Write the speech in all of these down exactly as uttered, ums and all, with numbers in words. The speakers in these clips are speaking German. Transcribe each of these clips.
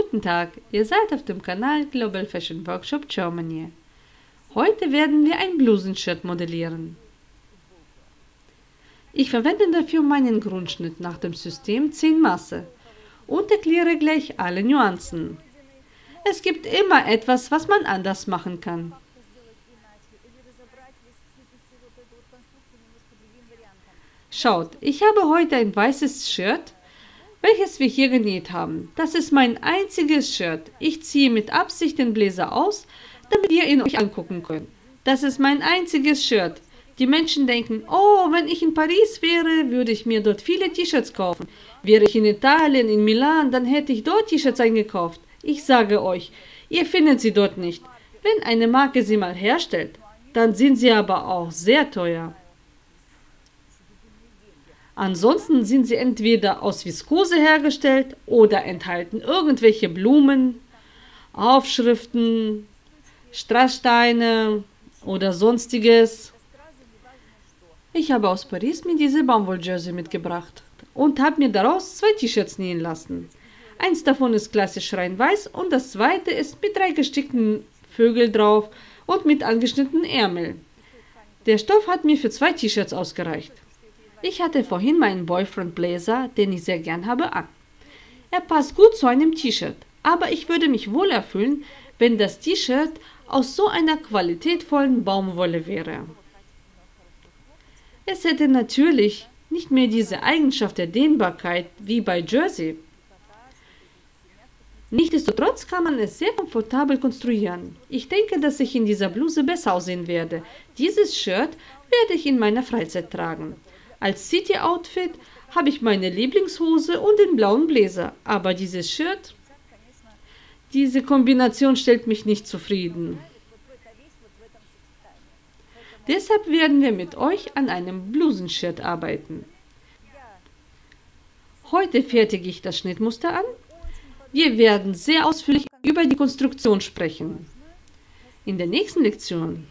Guten Tag, ihr seid auf dem Kanal Global Fashion Workshop Germany. Heute werden wir ein Blusenshirt modellieren. Ich verwende dafür meinen Grundschnitt nach dem System zehn Maße und erkläre gleich alle Nuancen. Es gibt immer etwas, was man anders machen kann. Schaut, ich habe heute ein weißes Shirt, welches wir hier genäht haben. Das ist mein einziges Shirt. Ich ziehe mit Absicht den Bläser aus, damit ihr ihn euch angucken könnt. Das ist mein einziges Shirt. Die Menschen denken, oh, wenn ich in Paris wäre, würde ich mir dort viele T-Shirts kaufen. Wäre ich in Italien, in Milan, dann hätte ich dort T-Shirts eingekauft. Ich sage euch, ihr findet sie dort nicht. Wenn eine Marke sie mal herstellt, dann sind sie aber auch sehr teuer. Ansonsten sind sie entweder aus Viskose hergestellt oder enthalten irgendwelche Blumen, Aufschriften, Strasssteine oder sonstiges. Ich habe aus Paris mir diese Baumwolljersey mitgebracht und habe mir daraus zwei T-Shirts nähen lassen. Eins davon ist klassisch rein weiß und das zweite ist mit drei gestickten Vögeln drauf und mit angeschnittenen Ärmeln. Der Stoff hat mir für zwei T-Shirts ausgereicht. Ich hatte vorhin meinen Boyfriend Blazer, den ich sehr gern habe, an. Er passt gut zu einem T-Shirt, aber ich würde mich wohler fühlen, wenn das T-Shirt aus so einer qualitätvollen Baumwolle wäre. Es hätte natürlich nicht mehr diese Eigenschaft der Dehnbarkeit wie bei Jersey. Nichtsdestotrotz kann man es sehr komfortabel konstruieren. Ich denke, dass ich in dieser Bluse besser aussehen werde. Dieses Shirt werde ich in meiner Freizeit tragen. Als City-Outfit habe ich meine Lieblingshose und den blauen Bläser, aber dieses Shirt, diese Kombination stellt mich nicht zufrieden. Deshalb werden wir mit euch an einem Blusenshirt arbeiten. Heute fertige ich das Schnittmuster an. Wir werden sehr ausführlich über die Konstruktion sprechen. In der nächsten Lektion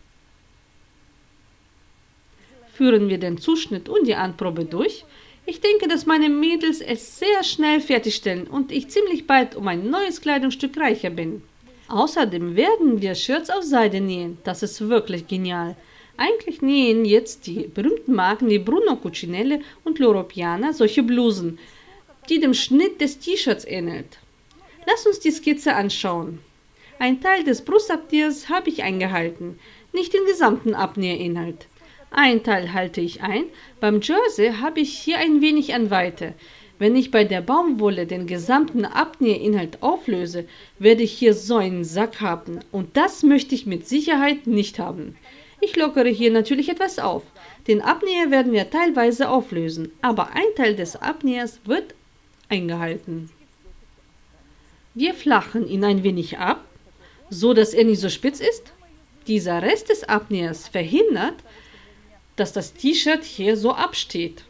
führen wir den Zuschnitt und die Anprobe durch. Ich denke, dass meine Mädels es sehr schnell fertigstellen und ich ziemlich bald um ein neues Kleidungsstück reicher bin. Außerdem werden wir Shirts aus Seide nähen. Das ist wirklich genial. Eigentlich nähen jetzt die berühmten Marken wie Bruno Cucinelli und Loro Piana solche Blusen, die dem Schnitt des T-Shirts ähnelt. Lass uns die Skizze anschauen. Ein Teil des Brustabnehmers habe ich eingehalten, nicht den gesamten Abnähinhalt. Ein Teil halte ich ein. Beim Jersey habe ich hier ein wenig an Weite. Wenn ich bei der Baumwolle den gesamten Abnähinhalt auflöse, werde ich hier so einen Sack haben. Und das möchte ich mit Sicherheit nicht haben. Ich lockere hier natürlich etwas auf. Den Abnäher werden wir teilweise auflösen, aber ein Teil des Abnähers wird eingehalten. Wir flachen ihn ein wenig ab, so dass er nicht so spitz ist. Dieser Rest des Abnähers verhindert, dass das T-Shirt hier so absteht.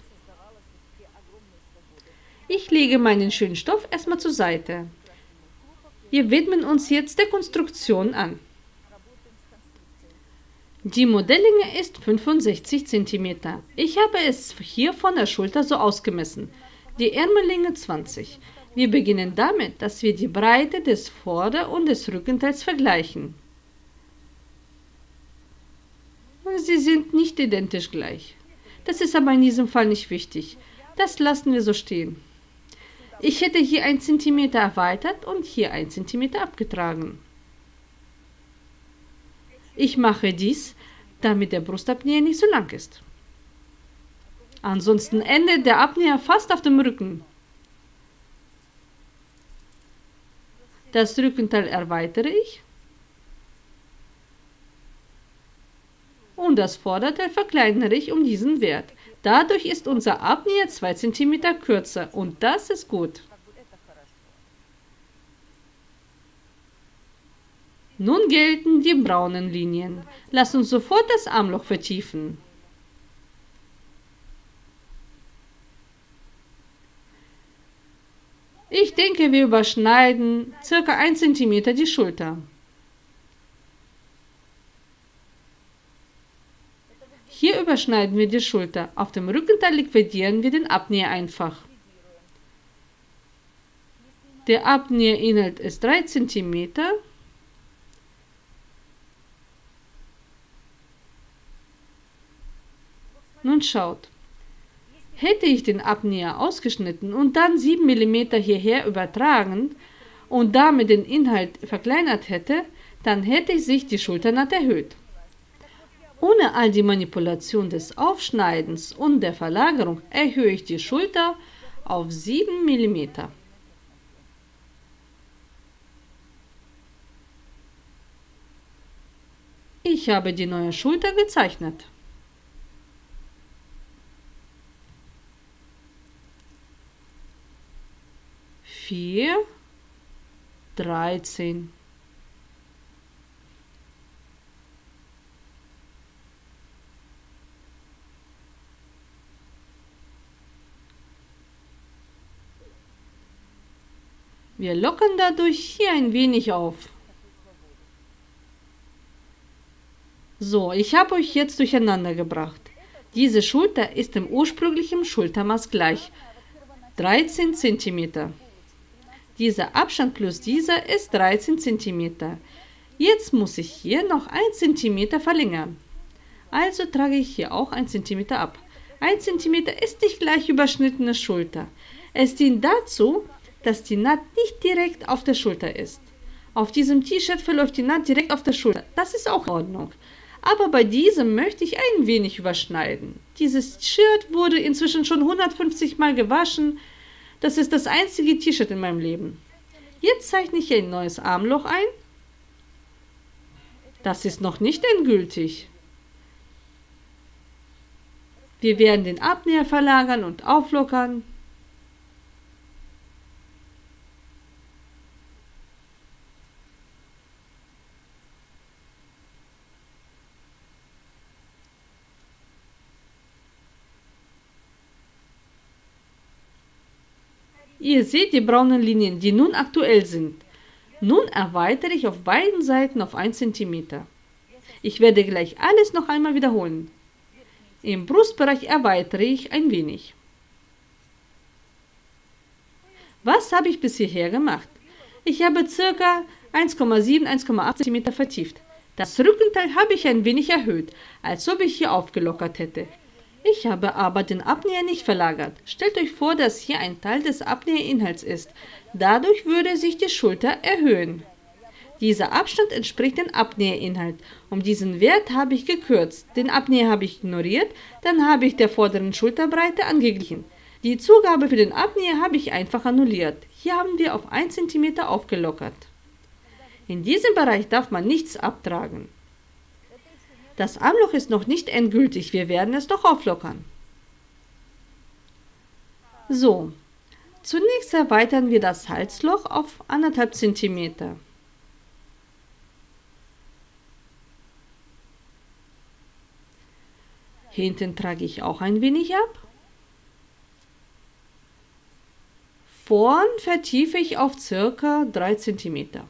Ich lege meinen schönen Stoff erstmal zur Seite. Wir widmen uns jetzt der Konstruktion an. Die Modelllänge ist fünfundsechzig Zentimeter. Ich habe es hier von der Schulter so ausgemessen. Die Ärmellänge zwanzig. Wir beginnen damit, dass wir die Breite des Vorder- und des Rückenteils vergleichen. Sie sind nicht identisch gleich. Das ist aber in diesem Fall nicht wichtig. Das lassen wir so stehen. Ich hätte hier einen Zentimeter erweitert und hier einen Zentimeter abgetragen. Ich mache dies, damit der Brustabnäher nicht so lang ist. Ansonsten endet der Abnäher fast auf dem Rücken. Das Rückenteil erweitere ich. Und das Vorderteil verkleinere ich um diesen Wert. Dadurch ist unser Abnäher zwei Zentimeter kürzer und das ist gut. Nun gelten die braunen Linien. Lass uns sofort das Armloch vertiefen. Ich denke, wir überschneiden ca. ein Zentimeter die Schulter. Hier überschneiden wir die Schulter. Auf dem Rückenteil liquidieren wir den Abnäher einfach. Der Abnäherinhalt ist drei Zentimeter. Nun schaut, hätte ich den Abnäher ausgeschnitten und dann sieben Millimeter hierher übertragen und damit den Inhalt verkleinert hätte, dann hätte sich die Schulternaht erhöht. Ohne all die Manipulation des Aufschneidens und der Verlagerung erhöhe ich die Schulter auf sieben Millimeter. Ich habe die neue Schulter gezeichnet. vier, dreizehn. Wir lockern dadurch hier ein wenig auf. So, ich habe euch jetzt durcheinander gebracht. Diese Schulter ist dem ursprünglichen Schultermaß gleich, dreizehn Zentimeter. Dieser Abstand plus dieser ist dreizehn Zentimeter. Jetzt muss ich hier noch ein Zentimeter verlängern. Also trage ich hier auch ein Zentimeter ab. ein Zentimeter ist nicht gleich überschnittene Schulter. Es dient dazu, dass die Naht nicht direkt auf der Schulter ist. Auf diesem T-Shirt verläuft die Naht direkt auf der Schulter. Das ist auch in Ordnung. Aber bei diesem möchte ich ein wenig überschneiden. Dieses Shirt wurde inzwischen schon hundertfünfzig Mal gewaschen. Das ist das einzige T-Shirt in meinem Leben. Jetzt zeichne ich ein neues Armloch ein. Das ist noch nicht endgültig. Wir werden den Abnäher verlagern und auflockern. Ihr seht die braunen Linien, die nun aktuell sind. Nun erweitere ich auf beiden Seiten auf ein Zentimeter. Ich werde gleich alles noch einmal wiederholen. Im Brustbereich erweitere ich ein wenig. Was habe ich bis hierher gemacht? Ich habe ca. eins Komma sieben bis eins Komma acht Zentimeter vertieft. Das Rückenteil habe ich ein wenig erhöht, als ob ich hier aufgelockert hätte. Ich habe aber den Abnäher nicht verlagert. Stellt euch vor, dass hier ein Teil des Abnäherinhalts ist. Dadurch würde sich die Schulter erhöhen. Dieser Abstand entspricht dem Abnäherinhalt. Um diesen Wert habe ich gekürzt. Den Abnäher habe ich ignoriert, dann habe ich der vorderen Schulterbreite angeglichen. Die Zugabe für den Abnäher habe ich einfach annulliert. Hier haben wir auf ein Zentimeter aufgelockert. In diesem Bereich darf man nichts abtragen. Das Armloch ist noch nicht endgültig, wir werden es noch auflockern. So, zunächst erweitern wir das Halsloch auf anderthalb Zentimeter. Hinten trage ich auch ein wenig ab. Vorn vertiefe ich auf ca. drei Zentimeter.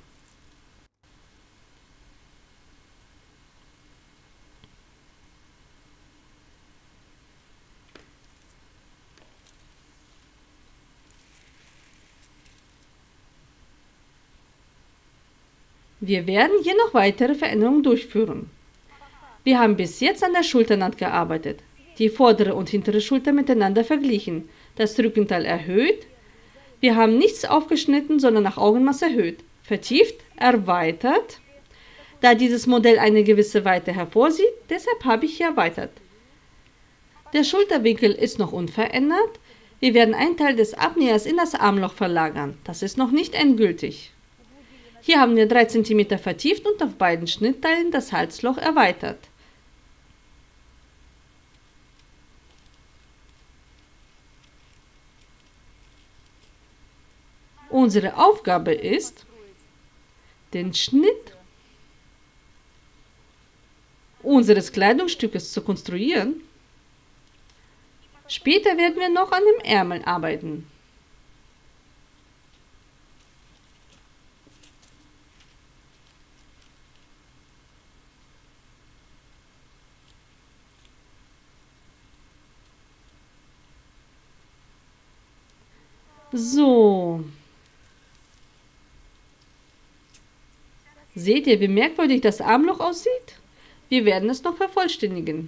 Wir werden hier noch weitere Veränderungen durchführen. Wir haben bis jetzt an der Schulternaht gearbeitet, die vordere und hintere Schulter miteinander verglichen, das Rückenteil erhöht. Wir haben nichts aufgeschnitten, sondern nach Augenmaß erhöht, vertieft, erweitert. Da dieses Modell eine gewisse Weite hervorsieht, deshalb habe ich hier erweitert. Der Schulterwinkel ist noch unverändert. Wir werden einen Teil des Abnähers in das Armloch verlagern. Das ist noch nicht endgültig. Hier haben wir drei Zentimeter vertieft und auf beiden Schnittteilen das Halsloch erweitert. Unsere Aufgabe ist, den Schnitt unseres Kleidungsstückes zu konstruieren. Später werden wir noch an dem Ärmel arbeiten. So, Seht ihr, wie merkwürdig das Armloch aussieht? Wir werden es noch vervollständigen.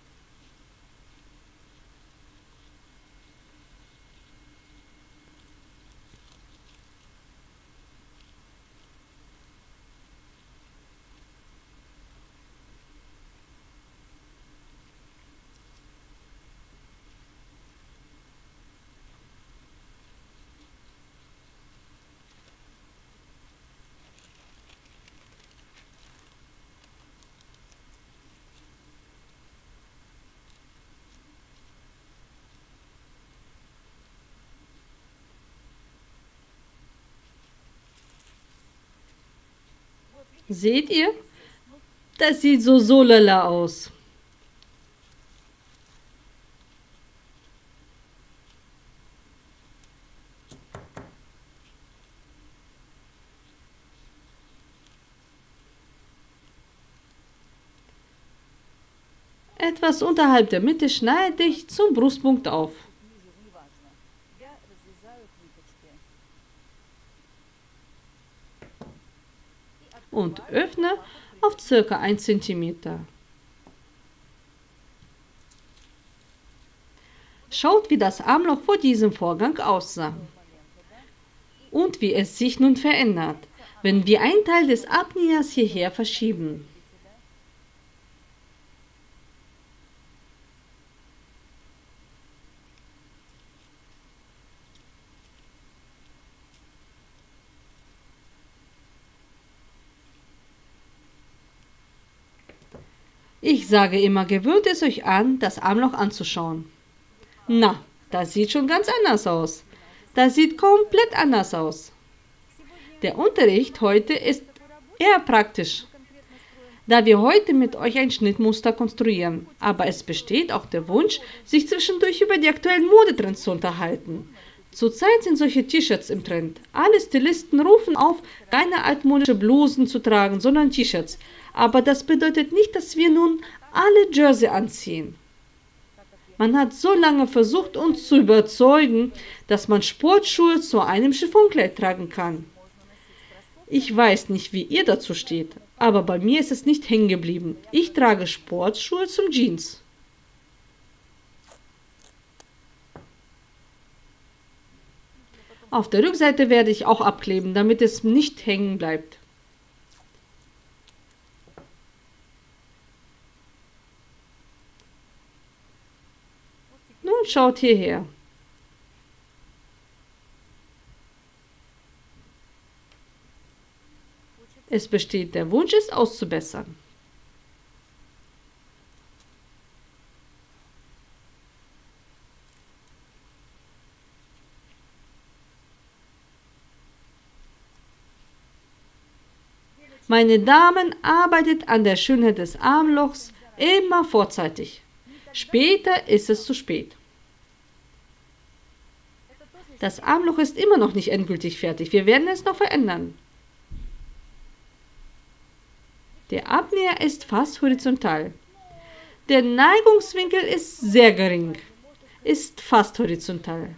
Seht ihr? Das sieht so so lala aus. Etwas unterhalb der Mitte schneide ich zum Brustpunkt auf. Und öffne auf ca. ein Zentimeter. Schaut, wie das Armloch vor diesem Vorgang aussah und wie es sich nun verändert, wenn wir einen Teil des Abnähers hierher verschieben. Ich sage immer, gewöhnt es euch an, das Armloch anzuschauen. Na, das sieht schon ganz anders aus. Das sieht komplett anders aus. Der Unterricht heute ist eher praktisch, da wir heute mit euch ein Schnittmuster konstruieren. Aber es besteht auch der Wunsch, sich zwischendurch über die aktuellen Modetrends zu unterhalten. Zurzeit sind solche T-Shirts im Trend. Alle Stilisten rufen auf, keine altmodische Blusen zu tragen, sondern T-Shirts. Aber das bedeutet nicht, dass wir nun alle Jersey anziehen. Man hat so lange versucht, uns zu überzeugen, dass man Sportschuhe zu einem Chiffonkleid tragen kann. Ich weiß nicht, wie ihr dazu steht, aber bei mir ist es nicht hängen geblieben. Ich trage Sportschuhe zum Jeans. Auf der Rückseite werde ich auch abkleben, damit es nicht hängen bleibt. Nun schaut hierher. Es besteht der Wunsch, es auszubessern. Meine Damen, arbeitet an der Schönheit des Armlochs immer vorzeitig. Später ist es zu spät. Das Armloch ist immer noch nicht endgültig fertig. Wir werden es noch verändern. Der Abnäher ist fast horizontal. Der Neigungswinkel ist sehr gering. Ist fast horizontal.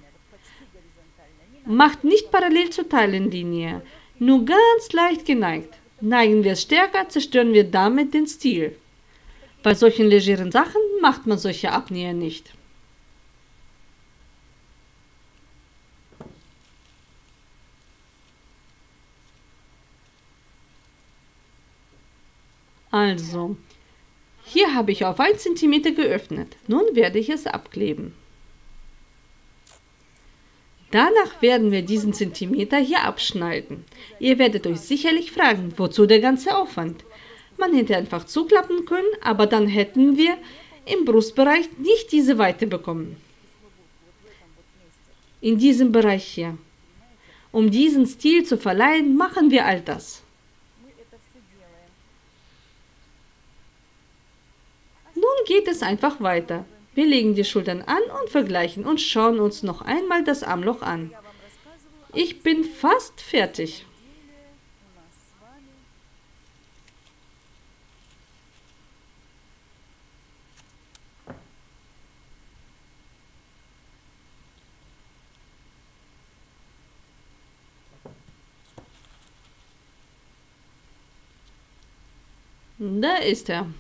Macht nicht parallel zur Teilenlinie, nur ganz leicht geneigt. Neigen wir es stärker, zerstören wir damit den Stil. Bei solchen legeren Sachen macht man solche Abnäher nicht. Also, hier habe ich auf ein Zentimeter geöffnet. Nun werde ich es abkleben. Danach werden wir diesen Zentimeter hier abschneiden. Ihr werdet euch sicherlich fragen, wozu der ganze Aufwand? Man hätte einfach zuklappen können, aber dann hätten wir im Brustbereich nicht diese Weite bekommen. In diesem Bereich hier. Um diesen Stil zu verleihen, machen wir all das. Nun geht es einfach weiter. Wir legen die Schultern an und vergleichen und schauen uns noch einmal das Armloch an. Ich bin fast fertig. Da ist er.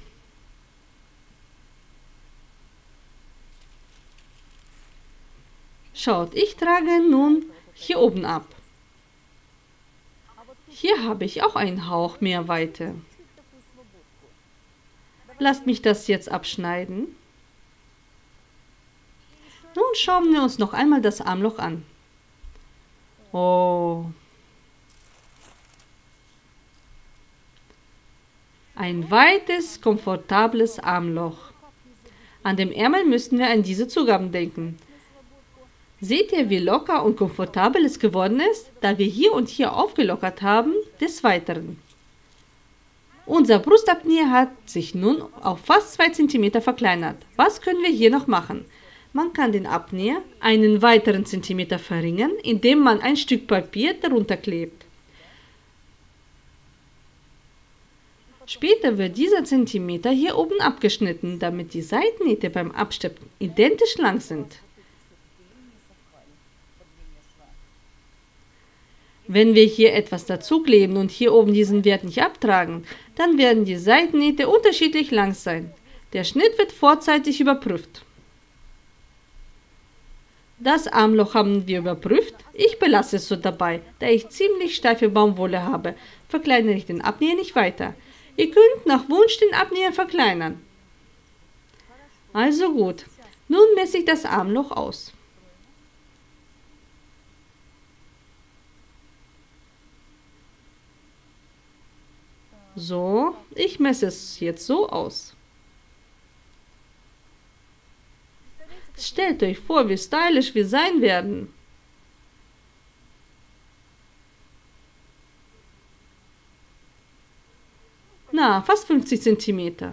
Schaut, ich trage nun hier oben ab. Hier habe ich auch einen Hauch mehr Weite. Lasst mich das jetzt abschneiden. Nun schauen wir uns noch einmal das Armloch an. Oh. Ein weites, komfortables Armloch. An dem Ärmel müssten wir an diese Zugaben denken. Seht ihr, wie locker und komfortabel es geworden ist, da wir hier und hier aufgelockert haben? Des Weiteren. Unser Brustabnäher hat sich nun auf fast zwei Zentimeter verkleinert. Was können wir hier noch machen? Man kann den Abnäher einen weiteren Zentimeter verringern, indem man ein Stück Papier darunter klebt. Später wird dieser Zentimeter hier oben abgeschnitten, damit die Seitennähte beim Absteppen identisch lang sind. Wenn wir hier etwas dazukleben und hier oben diesen Wert nicht abtragen, dann werden die Seitennähte unterschiedlich lang sein. Der Schnitt wird vorzeitig überprüft. Das Armloch haben wir überprüft. Ich belasse es so dabei, da ich ziemlich steife Baumwolle habe, verkleinere ich den Abnäher nicht weiter. Ihr könnt nach Wunsch den Abnäher verkleinern. Also gut, nun messe ich das Armloch aus. So, ich messe es jetzt so aus. Stellt euch vor, wie stylisch wir sein werden. Na, fast fünfzig Zentimeter.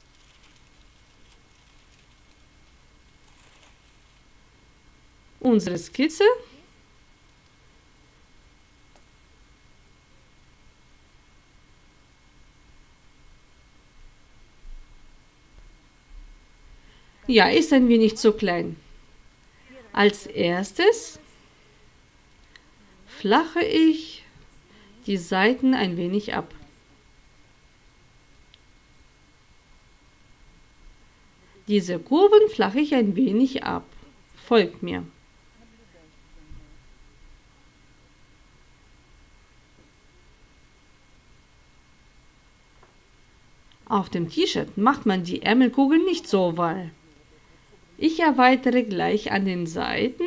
Unsere Skizze. Ja, ist ein wenig zu klein. Als erstes flache ich die Seiten ein wenig ab. Diese Kurven flache ich ein wenig ab. Folgt mir. Auf dem T-Shirt macht man die Ärmelkugeln nicht so oval. Ich erweitere gleich an den Seiten.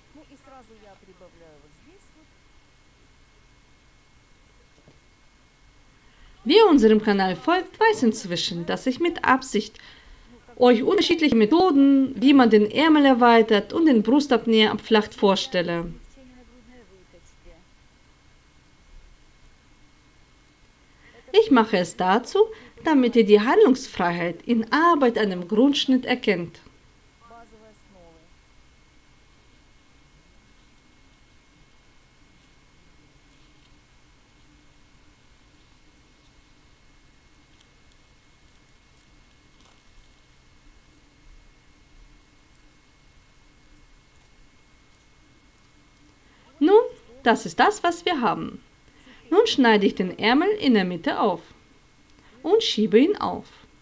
Wer unserem Kanal folgt, weiß inzwischen, dass ich mit Absicht euch unterschiedliche Methoden, wie man den Ärmel erweitert und den Brustabnäher abflacht, vorstelle. Ich mache es dazu, damit ihr die Handlungsfreiheit in Arbeit an dem Grundschnitt erkennt. Nun, das ist das, was wir haben. Nun schneide ich den Ärmel in der Mitte auf und schiebe ihn auf.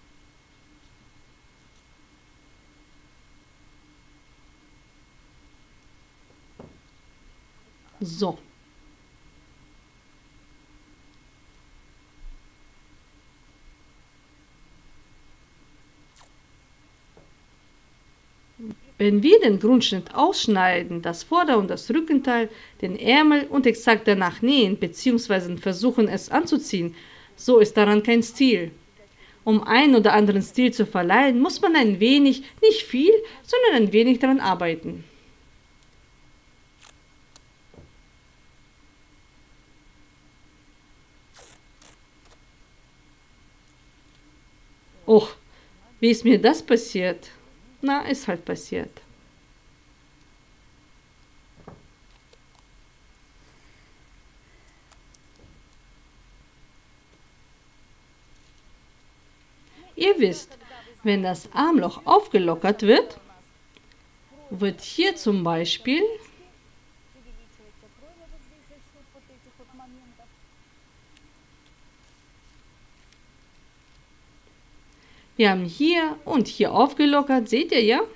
So. Wenn wir den Grundschnitt ausschneiden, das Vorder- und das Rückenteil, den Ärmel und exakt danach nähen bzw. versuchen es anzuziehen, so ist daran kein Stil. Um einen oder anderen Stil zu verleihen, muss man ein wenig, nicht viel, sondern ein wenig daran arbeiten. Och, wie ist mir das passiert? Na, ist halt passiert. Ihr wisst, wenn das Armloch aufgelockert wird, wird hier zum Beispiel Wir haben hier und hier aufgelockert, seht ihr ja?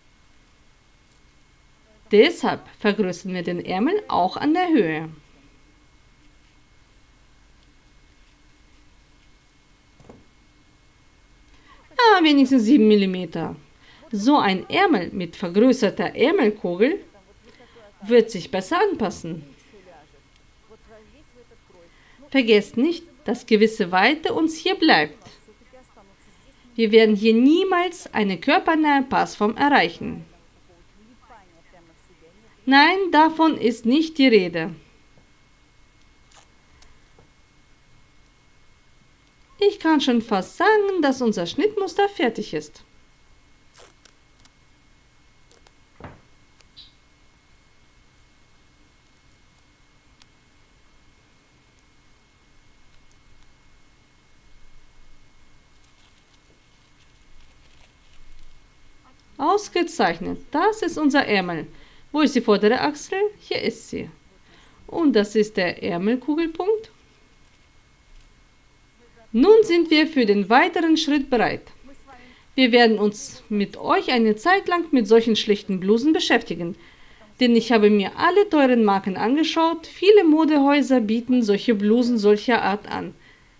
Deshalb vergrößern wir den Ärmel auch an der Höhe. Ja, wenigstens sieben Millimeter. So ein Ärmel mit vergrößerter Ärmelkugel wird sich besser anpassen. Vergesst nicht, dass gewisse Weite uns hier bleibt. Wir werden hier niemals eine körpernahe Passform erreichen. Nein, davon ist nicht die Rede. Ich kann schon fast sagen, dass unser Schnittmuster fertig ist. Ausgezeichnet, das ist unser Ärmel. Wo ist die vordere Achsel? Hier ist sie. Und das ist der Ärmelkugelpunkt. Nun sind wir für den weiteren Schritt bereit. Wir werden uns mit euch eine Zeit lang mit solchen schlichten Blusen beschäftigen. Denn ich habe mir alle teuren Marken angeschaut. Viele Modehäuser bieten solche Blusen solcher Art an.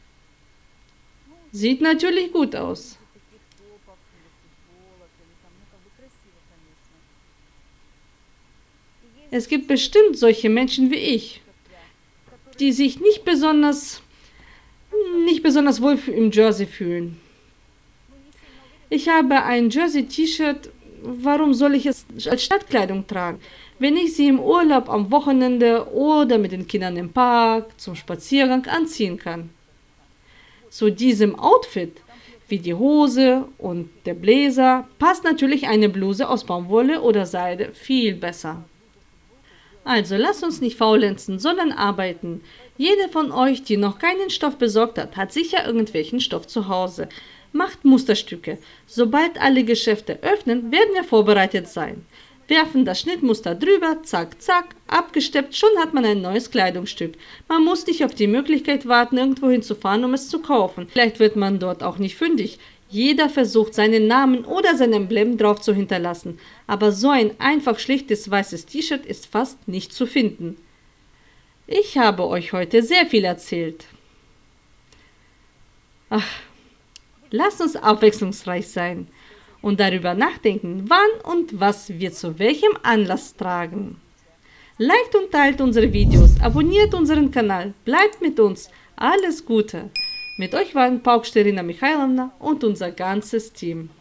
Sieht natürlich gut aus. Es gibt bestimmt solche Menschen wie ich, die sich nicht besonders, nicht besonders wohl im Jersey fühlen. Ich habe ein Jersey-T-Shirt, warum soll ich es als Stadtkleidung tragen, wenn ich sie im Urlaub am Wochenende oder mit den Kindern im Park zum Spaziergang anziehen kann? Zu diesem Outfit, wie die Hose und der Bläser, passt natürlich eine Bluse aus Baumwolle oder Seide viel besser. Also lasst uns nicht faulenzen, sondern arbeiten. Jede von euch, die noch keinen Stoff besorgt hat, hat sicher irgendwelchen Stoff zu Hause. Macht Musterstücke. Sobald alle Geschäfte öffnen, werden wir vorbereitet sein. Werfen das Schnittmuster drüber, zack, zack, abgesteppt, schon hat man ein neues Kleidungsstück. Man muss nicht auf die Möglichkeit warten, irgendwo hinzufahren, um es zu kaufen. Vielleicht wird man dort auch nicht fündig. Jeder versucht, seinen Namen oder sein Emblem drauf zu hinterlassen, aber so ein einfach schlichtes weißes T-Shirt ist fast nicht zu finden. Ich habe euch heute sehr viel erzählt. Ach, lasst uns abwechslungsreich sein und darüber nachdenken, wann und was wir zu welchem Anlass tragen. Liked und teilt unsere Videos, abonniert unseren Kanal, bleibt mit uns. Alles Gute! Mit euch waren Paukschterina Michailowna und unser ganzes Team.